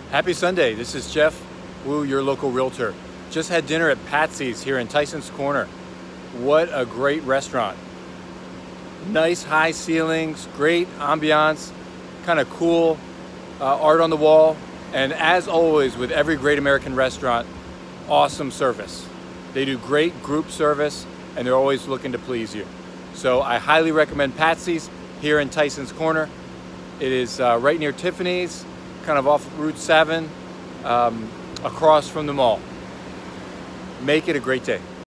Happy Sunday, this is Jeff Wu, your local realtor. Just had dinner at Patsys here in Tysons Corner. What a great restaurant. Nice high ceilings, great ambiance, kind of cool art on the wall, and as always with every great American restaurant, awesome service. They do great group service and they're always looking to please you. So I highly recommend Patsys here in Tysons Corner. It is right near Tiffany's, kind of off Route 7, across from the mall. Make it a great day.